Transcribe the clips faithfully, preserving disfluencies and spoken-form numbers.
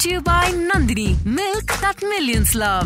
to you by Nandini, milk that millions love.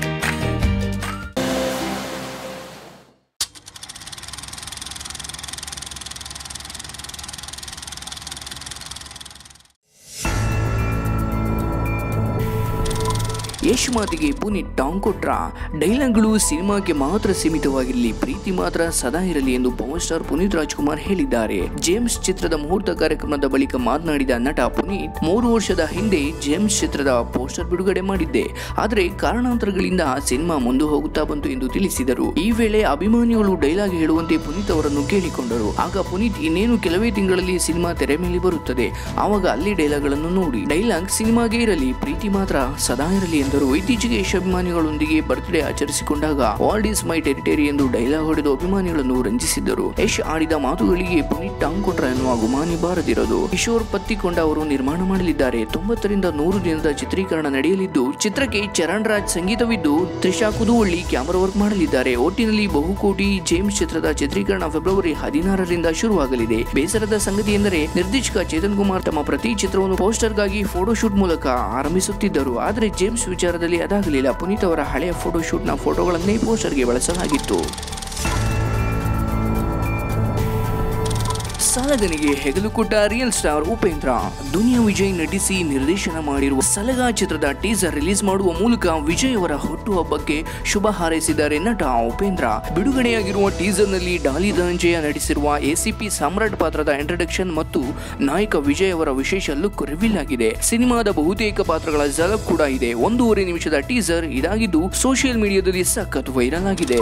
Yash ಮಾತಿಗೆ ಪುನೀತ್ ಟಾಂಗ್ ಕೊಟ್ರ ಡೈಲಾಗ್ಗಳು ಸಿನಿಮಾಕ್ಕೆ ಮಾತ್ರ ಸೀಮಿತವಾಗಿರಲಿ, ಪ್ರೀತಿ ಮಾತ್ರ ಸದಾ ಇರಲಿ ಎಂದು ಪವರ್ ಸ್ಟಾರ್ ಪುನೀತ್ ರಾಜ್ಕುಮಾರ್ ಹೇಳಿದ್ದಾರೆ. ಜೇಮ್ಸ್ ಚಿತ್ರದ ಮುಹೂರ್ತ ಕಾರ್ಯಕ್ರಮದ ಬಳಿಕ ಮಾತನಾಡಿದ ನಟ ಪುನೀತ್, ಮೂರು ವರ್ಷದ ಹಿಂದೆ ಜೇಮ್ಸ್ ಚಿತ್ರದ ಪೋಸ್ಟರ್ ಬಿಡುಗಡೆ ಮಾಡಿದ್ದೆ, ಆದರೆ ಕಾರಣಾಂತರಗಳಿಂದ ಸಿನಿಮಾ ಮುಂದೆ ಹೋಗುತ್ತಾ ಬಂತು ಎಂದು ತಿಳಿಸಿದರು. ಈ ವೇಳೆ ಅಭಿಮಾನಿಗಳು ಡೈಲಾಗ್ ಹೇಳುವಂತೆ ಪುನೀತ್ ಅವರನ್ನು ಕೇಳಿಕೊಂಡರು. ಆಗ ಪುನೀತ್ ಇನ್ನೇನು ಕೆಲವೇ ತಿಂಗಳಲ್ಲಿ ಸಿನಿಮಾ ತೆರೆ ಮೇಲೆ ಬರುತ್ತದೆ, ಆವಾಗ ಅಲ್ಲಿ ಡೈಲಾಗ್ ಗಳನ್ನು ನೋಡಿ ಡೈಲಾಗ್ ಸಿನಿಮಾಗೆ ಇರಲಿ, ಪ್ರೀತಿ ಮಾತ್ರ ಸದಾ ಇರಲಿ ಎಂದರು. ಇತ್ತೀಚೆಗೆ ಯಶ್ ಅಭಿಮಾನಿಗಳೊಂದಿಗೆ ಬರ್ತ್ಡೇ ಆಚರಿಸಿಕೊಂಡಾಗ ವರ್ಲ್ಡ್ ಇಸ್ ಮೈ ಟೆರಿಟರಿ ಎಂದು ಡೈಲಾಗ್ ಹೊಡೆದು ಅಭಿಮಾನಿಗಳನ್ನು ರಂಜಿಸಿದ್ದರು. ಯಶ್ ಆಡಿದ ಮಾತುಗಳಿಗೆ ಪುನೀತ್ ಟಾಂಗ್ ಕೊಟ್ರ ಎನ್ನುವ ಗುಮಾನಿ ಬಾರದಿರೋದು. ಕಿಶೋರ್ ಪತ್ತಿಕೊಂಡ ಅವರು ನಿರ್ಮಾಣ ಮಾಡಲಿದ್ದಾರೆ. ತೊಂಬತ್ತರಿಂದ ನೂರು ದಿನದ ಚಿತ್ರೀಕರಣ ನಡೆಯಲಿದ್ದು, ಚಿತ್ರಕ್ಕೆ ಚರಣ್ ರಾಜ್ ಸಂಗೀತವಿದ್ದು, ತ್ರಿಷಾ ಕುದುವಳ್ಳಿ ಕ್ಯಾಮರಾ ವರ್ಕ್ ಮಾಡಲಿದ್ದಾರೆ. ಒಟ್ಟಿನಲ್ಲಿ ಬಹುಕೋಟಿ ಜೇಮ್ಸ್ ಚಿತ್ರದ ಚಿತ್ರೀಕರಣ ಫೆಬ್ರವರಿ ಹದಿನಾರರಿಂದ ಶುರುವಾಗಲಿದೆ. ಬೇಸರದ ಸಂಗತಿ ಎಂದರೆ ನಿರ್ದೇಶಕ ಚೇತನ್ ಕುಮಾರ್ ತಮ್ಮ ಪ್ರತಿ ಚಿತ್ರವನ್ನು ಪೋಸ್ಟರ್ಗಾಗಿ ಫೋಟೋಶೂಟ್ ಮೂಲಕ ಆರಂಭಿಸುತ್ತಿದ್ದರು. ಆದರೆ ಜೇಮ್ಸ್ ವಿಚಾರದಲ್ಲಿ ಅದಾಗಲಿಲ್ಲ. ಪುನೀತ್ ಅವರ ಹಳೆಯ ಫೋಟೋಶೂಟ್ ನ ಫೋಟೋಗಳನ್ನೇ ಪೋಸ್ಟರ್ಗೆ ಬಳಸಲಾಗಿತ್ತು. ಸಲಗನಿಗೆ ಹೆಗಲು ಕೊಟ್ಟ ರಿಯಲ್ ಸ್ಟಾರ್ ಉಪೇಂದ್ರ. ದುನಿಯಾ ವಿಜಯ್ ನಟಿಸಿ ನಿರ್ದೇಶನ ಮಾಡಿರುವ ಸಲಗ ಚಿತ್ರದ ಟೀಸರ್ ರಿಲೀಸ್ ಮಾಡುವ ಮೂಲಕ ವಿಜಯ್ ಅವರ ಹುಟ್ಟುಹಬ್ಬಕ್ಕೆ ಶುಭ ಹಾರೈಸಿದ್ದಾರೆ ನಟ ಉಪೇಂದ್ರ. ಬಿಡುಗಡೆಯಾಗಿರುವ ಟೀಸರ್ ನಲ್ಲಿ ಡಾಲಿ ಧನಂಜಯ ನಟಿಸಿರುವ ಎಸಿಪಿ ಸಾಮ್ರಾಟ್ ಪಾತ್ರದ ಇಂಟ್ರಡಕ್ಷನ್ ಮತ್ತು ನಾಯಕ ವಿಜಯ್ ಅವರ ವಿಶೇಷ ಲುಕ್ ರಿವೀಲ್ ಆಗಿದೆ. ಸಿನಿಮಾದ ಬಹುತೇಕ ಪಾತ್ರಗಳ ಝಲಕ್ ಕೂಡ ಇದೆ. ಒಂದೂವರೆ ನಿಮಿಷದ ಟೀಸರ್ ಇದಾಗಿದ್ದು ಸೋಷಿಯಲ್ ಮೀಡಿಯಾದಲ್ಲಿ ಸಖತ್ ವೈರಲ್ ಆಗಿದೆ.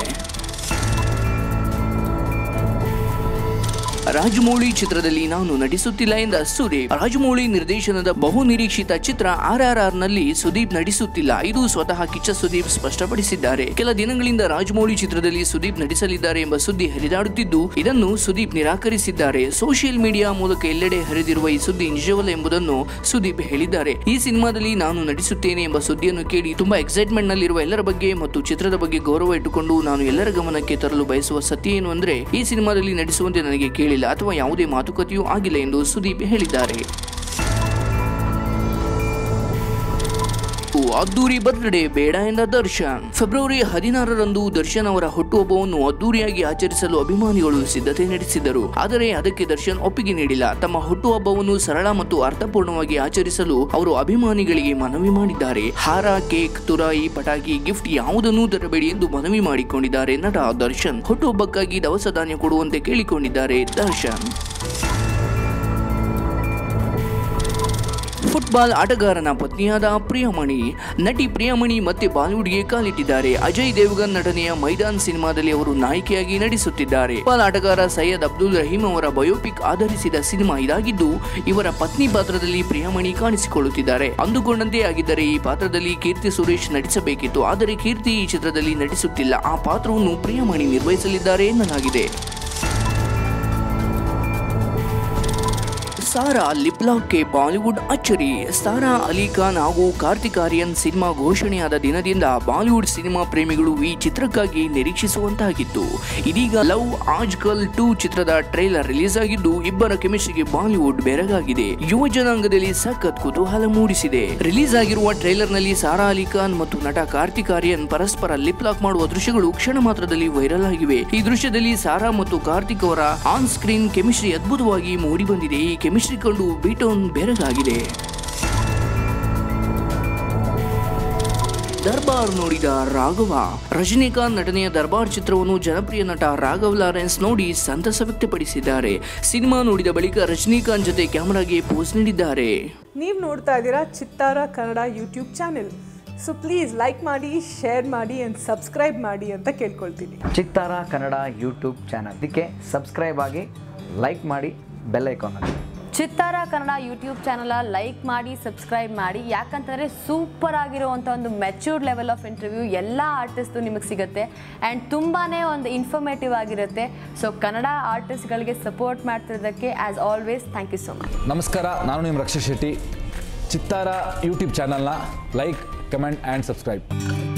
ರಾಜಮೌಳಿ ಚಿತ್ರದಲ್ಲಿ ನಾನು ನಟಿಸುತ್ತಿಲ್ಲ ಎಂದ ಸುದೀಪ್. ರಾಜಮೌಳಿ ನಿರ್ದೇಶನದ ಬಹು ನಿರೀಕ್ಷಿತ ಚಿತ್ರ ಆರ್ ಆರ್ ಆರ್ ನಲ್ಲಿ ಸುದೀಪ್ ನಟಿಸುತ್ತಿಲ್ಲ, ಇದು ಸ್ವತಃ ಕಿಚ್ಚ ಸುದೀಪ್ ಸ್ಪಷ್ಟಪಡಿಸಿದ್ದಾರೆ. ಕೆಲ ದಿನಗಳಿಂದ ರಾಜಮೌಳಿ ಚಿತ್ರದಲ್ಲಿ ಸುದೀಪ್ ನಟಿಸಲಿದ್ದಾರೆ ಎಂಬ ಸುದ್ದಿ ಹರಿದಾಡುತ್ತಿದ್ದು, ಇದನ್ನು ಸುದೀಪ್ ನಿರಾಕರಿಸಿದ್ದಾರೆ. ಸೋಷಿಯಲ್ ಮೀಡಿಯಾ ಮೂಲಕ ಎಲ್ಲೆಡೆ ಹರಿದಿರುವ ಈ ಸುದ್ದಿ ನಿಜವಲ್ಲ ಎಂಬುದನ್ನು ಸುದೀಪ್ ಹೇಳಿದ್ದಾರೆ. ಈ ಸಿನಿಮಾದಲ್ಲಿ ನಾನು ನಟಿಸುತ್ತೇನೆ ಎಂಬ ಸುದ್ದಿಯನ್ನು ಕೇಳಿ ತುಂಬಾ ಎಕ್ಸೈಟ್ಮೆಂಟ್ ನಲ್ಲಿರುವ ಎಲ್ಲರ ಬಗ್ಗೆ ಮತ್ತು ಚಿತ್ರದ ಬಗ್ಗೆ ಗೌರವ ಇಟ್ಟುಕೊಂಡು ನಾನು ಎಲ್ಲರ ಗಮನಕ್ಕೆ ತರಲು ಬಯಸುವ ಸತ್ಯ ಏನು ಅಂದ್ರೆ, ಈ ಸಿನಿಮಾದಲ್ಲಿ ನಟಿಸುವಂತೆ ನನಗೆ ಕೇಳಿಲ್ಲ ಅಥವಾ ಯಾವುದೇ ಮಾತುಕತೆಯೂ ಆಗಿಲ್ಲ ಎಂದು ಸುದೀಪ್ ಹೇಳಿದ್ದಾರೆ. ಅದ್ದೂರಿ ಬರ್ತ್ಡೇ ಬೇಡ ಎಂದ ದರ್ಶನ್. ಫೆಬ್ರವರಿ ಹದಿನಾರರಂದು ದರ್ಶನ್ ಅವರ ಹುಟ್ಟುಹಬ್ಬವನ್ನು ಅದ್ದೂರಿಯಾಗಿ ಆಚರಿಸಲು ಅಭಿಮಾನಿಗಳು ಸಿದ್ಧತೆ ನಡೆಸಿದ್ದರು. ಆದರೆ ಅದಕ್ಕೆ ದರ್ಶನ್ ಒಪ್ಪಿಗೆ ನೀಡಿಲ್ಲ. ತಮ್ಮ ಹುಟ್ಟುಹಬ್ಬವನ್ನು ಸರಳ ಮತ್ತು ಅರ್ಥಪೂರ್ಣವಾಗಿ ಆಚರಿಸಲು ಅವರು ಅಭಿಮಾನಿಗಳಿಗೆ ಮನವಿ ಮಾಡಿದ್ದಾರೆ. ಹಾರ, ಕೇಕ್, ತುರಾಯಿ, ಪಟಾಕಿ, ಗಿಫ್ಟ್ ಯಾವುದನ್ನೂ ತರಬೇಡಿ ಎಂದು ಮನವಿ ಮಾಡಿಕೊಂಡಿದ್ದಾರೆ ನಟ ದರ್ಶನ್. ಹುಟ್ಟುಹಬ್ಬಕ್ಕಾಗಿ ದವಸ ಧಾನ್ಯ ಕೊಡುವಂತೆ ಕೇಳಿಕೊಂಡಿದ್ದಾರೆ ದರ್ಶನ್. ಫುಟ್ಬಾಲ್ ಆಟಗಾರನ ಪತ್ನಿಯಾದ ಪ್ರಿಯಮಣಿ. ನಟಿ ಪ್ರಿಯಮಣಿ ಮತ್ತೆ ಬಾಲಿವುಡ್ಗೆ ಕಾಲಿಟ್ಟಿದ್ದಾರೆ. ಅಜಯ್ ದೇವಗನ್ ನಟನೆಯ ಮೈದಾನ್ ಸಿನಿಮಾದಲ್ಲಿ ಅವರು ನಾಯಕಿಯಾಗಿ ನಟಿಸುತ್ತಿದ್ದಾರೆ. ಫುಟ್ಬಾಲ್ ಆಟಗಾರ ಸೈಯದ್ ಅಬ್ದುಲ್ ರಹೀಂ ಅವರ ಬಯೋಪಿಕ್ ಆಧರಿಸಿದ ಸಿನಿಮಾ ಇದಾಗಿದ್ದು, ಇವರ ಪತ್ನಿ ಪಾತ್ರದಲ್ಲಿ ಪ್ರಿಯಮಣಿ ಕಾಣಿಸಿಕೊಳ್ಳುತ್ತಿದ್ದಾರೆ. ಅಂದುಕೊಂಡಂತೆ ಆಗಿದ್ದರೆ ಈ ಪಾತ್ರದಲ್ಲಿ ಕೀರ್ತಿ ಸುರೇಶ್ ನಟಿಸಬೇಕಿತ್ತು, ಆದರೆ ಕೀರ್ತಿ ಈ ಚಿತ್ರದಲ್ಲಿ ನಟಿಸುತ್ತಿಲ್ಲ. ಆ ಪಾತ್ರವನ್ನು ಪ್ರಿಯಮಣಿ ನಿರ್ವಹಿಸಲಿದ್ದಾರೆ ಎನ್ನಲಾಗಿದೆ. ಸಾರಾ ಲಿಪ್ ಲಾಕ್ಗೆ ಬಾಲಿವುಡ್ ಅಚ್ಚರಿ. ಸಾರಾ ಅಲಿ ಖಾನ್ ಹಾಗೂ ಕಾರ್ತಿಕ್ ಆರ್ಯನ್ ಸಿನಿಮಾ ಘೋಷಣೆಯಾದ ದಿನದಿಂದ ಬಾಲಿವುಡ್ ಸಿನಿಮಾ ಪ್ರೇಮಿಗಳು ಈ ಚಿತ್ರಕ್ಕಾಗಿ ನಿರೀಕ್ಷಿಸುವಂತಾಗಿತ್ತು. ಇದೀಗ ಲವ್ ಆಜ್ ಕಲ್ ಟೂ ಚಿತ್ರದ ಟ್ರೈಲರ್ ರಿಲೀಸ್ ಆಗಿದ್ದು, ಇಬ್ಬರ ಕೆಮಿಸ್ಟ್ರಿಗೆ ಬಾಲಿವುಡ್ ಬೆರಗಾಗಿದೆ. ಯುವ ಜನಾಂಗದಲ್ಲಿ ಸಖತ್ ಕುತೂಹಲ ಮೂಡಿಸಿದೆ. ರಿಲೀಸ್ ಆಗಿರುವ ಟ್ರೈಲರ್ ನಲ್ಲಿ ಸಾರಾ ಅಲಿ ಖಾನ್ ಮತ್ತು ನಟ ಕಾರ್ತಿಕ್ ಆರ್ಯನ್ ಪರಸ್ಪರ ಲಿಪ್ ಲಾಕ್ ಮಾಡುವ ದೃಶ್ಯಗಳು ಕ್ಷಣ ಮಾತ್ರದಲ್ಲಿ ವೈರಲ್ ಆಗಿವೆ. ಈ ದೃಶ್ಯದಲ್ಲಿ ಸಾರಾ ಮತ್ತು ಕಾರ್ತಿಕ್ ಅವರ ಆನ್ ಸ್ಕ್ರೀನ್ ಕೆಮಿಸ್ಟ್ರಿ ಅದ್ಭುತವಾಗಿ ಮೂಡಿ ಬಂದಿದೆ. ಈ ಕೆಮಿಸ್ಟ್ರಿ ಕಂಡು ಬೀಟೋನ್ ಬೆರಗಾಗಿದೆ. ದರ್ಬಾರ್ ನೋಡಿದ ರಾಘವ. ರಜನಿಕಾಂತ್ ನಟನೆಯ ದರ್ಬಾರ್ ಚಿತ್ರವನ್ನು ಜನಪ್ರಿಯ ನಟ ರಾಘವ್ ಲಾರೆನ್ಸ್ ನೋಡಿ ಸಂತಸ ವ್ಯಕ್ತಪಡಿಸಿದ್ದಾರೆ. ಸಿನಿಮಾ ನೋಡಿದ ಬಳಿಕ ರಜನಿಕಾಂತ್ ಜೊತೆ ಕ್ಯಾಮರಾಗೆ ಪೋಸ್ ನೀಡಿದ್ದಾರೆ. ನೀವು ನೋಡ್ತಾ ಇದ್ದೀರಾ Chittara Kannada YouTube channel. So please like ಮಾಡಿ, ಶೇರ್ ಮಾಡಿ ಆ್ಯಂಡ್ ಸಬ್ಸ್ಕ್ರೈಬ್ ಮಾಡಿ ಅಂತ ಕೇಳ್ಕೊಳ್ತೀನಿ. ಚಿತ್ತಾರ ಕನ್ನಡ ಯೂಟ್ಯೂಬ್ ಚಾನಲ್ ಇದಕ್ಕೆ ಸಬ್ಸ್ಕ್ರೈಬ್ ಆಗಿ, ಲೈಕ್ ಮಾಡಿ, ಬೆಲ್ ಐಕಾನ್ ಅಲ್ಲಿ. Chittara Kannada YouTube channel like ಮಾಡಿ, ಸಬ್ಸ್ಕ್ರೈಬ್ ಮಾಡಿ. ಯಾಕಂತಂದರೆ ಸೂಪರ್ ಆಗಿರುವಂಥ ಒಂದು ಮೆಚ್ಯೂರ್ಡ್ ಲೆವೆಲ್ ಆಫ್ ಇಂಟರ್ವ್ಯೂ ಎಲ್ಲ ಆರ್ಟಿಸ್ಟು ನಿಮಗೆ ಸಿಗುತ್ತೆ ಆ್ಯಂಡ್ ತುಂಬಾ ಒಂದು ಇನ್ಫಾರ್ಮೇಟಿವ್ ಆಗಿರುತ್ತೆ. ಸೊ ಕನ್ನಡ ಆರ್ಟಿಸ್ಟ್ಗಳಿಗೆ ಸಪೋರ್ಟ್ ಮಾಡ್ತಿರೋದಕ್ಕೆ as always thank you so much. ನಮಸ್ಕಾರ, ನಾನು ನಿಮ್ಮ ರಕ್ಷಾ ಶೆಟ್ಟಿ. ಚಿತ್ತಾರ ಯೂಟ್ಯೂಬ್ ಚಾನಲ್ನ ಲೈಕ್, ಕಮೆಂಟ್ ಆ್ಯಂಡ್ ಸಬ್ಸ್ಕ್ರೈಬ್.